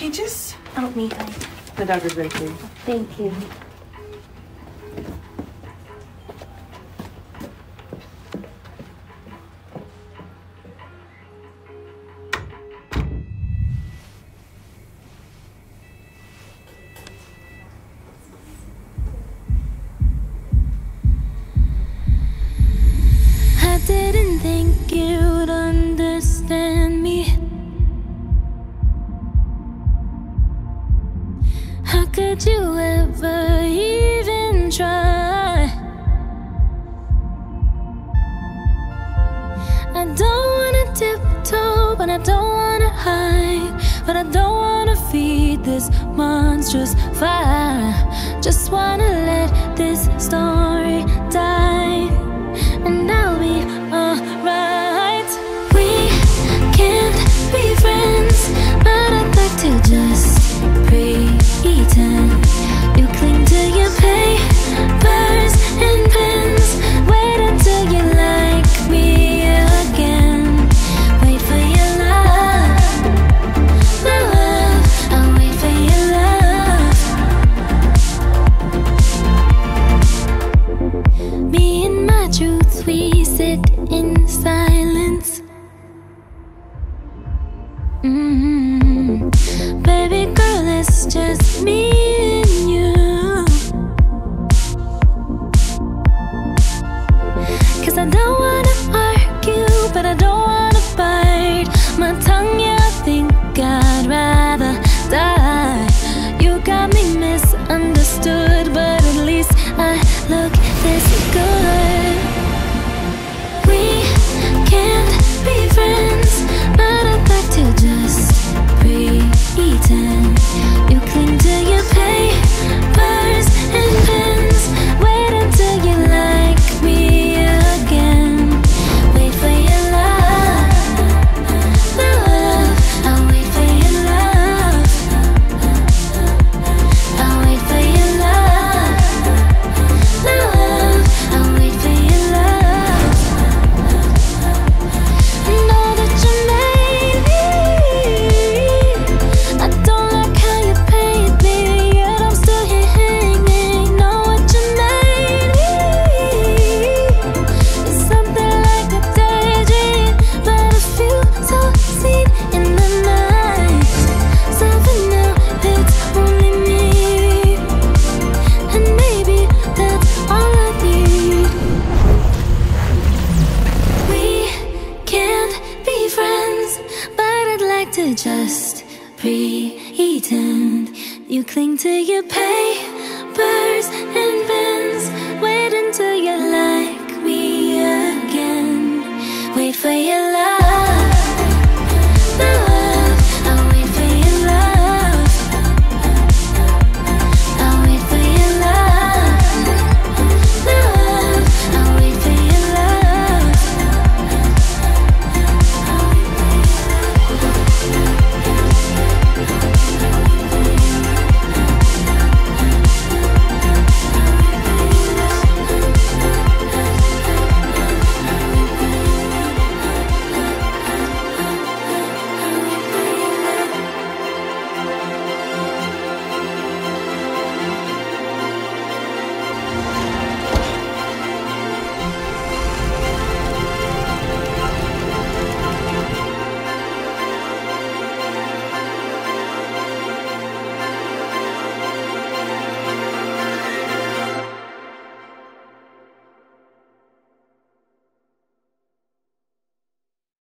Peaches? Out me, honey. The dog is ready for you. Thank you. I didn't think you'd understand me. How could you ever even try? I don't wanna tiptoe, but I don't wanna hide. But I don't wanna feed this monstrous fire. Just wanna let this story die, and I'll be alright. We can't be friends, but I'd like to just pretend. You cling to your papers and pens. Wait until you like me again. Wait for your love, my love. I'll wait for your love. Me and my truth, we sit in silence. Baby girl, it's just me and you. 'Cause I don't wanna argue, but I don't wanna bite my tongue. Yeah, I think I'd rather die. You got me misunderstood, but at least I look this good. We can't be friends, but I'd like to just pretend. You cling to your papers and pens. Wait until you like me again. Wait for your love, my love. I'll wait for your love. I'll wait for your love, my love. I'll wait for your love. Know that you made me. I don't like how you paint me, yet I'm still here hanging. Know what you made me. It's something like a daydream, but I feel so seen in the night. Something now, it's only me, and maybe that's all I need. We can't be friends, but I'd like to just pretend. You cling to your papers and pens. Wait until you like me again. Wait for your love.